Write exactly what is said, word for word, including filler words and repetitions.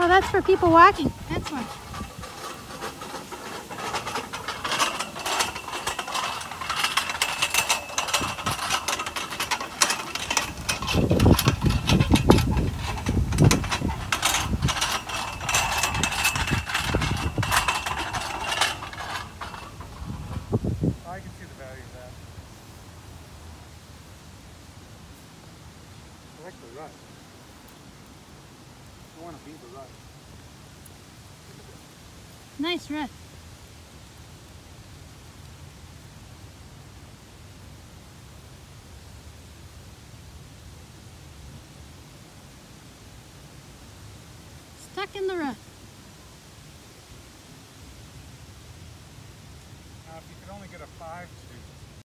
Oh, that's for people walking. That's one. I can see the value of that. I like the rut. I want to beat the rut. Nice rut. Stuck in the rut.